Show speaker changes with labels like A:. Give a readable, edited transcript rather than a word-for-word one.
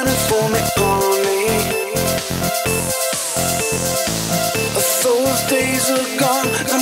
A: running for me only. Those days are gone.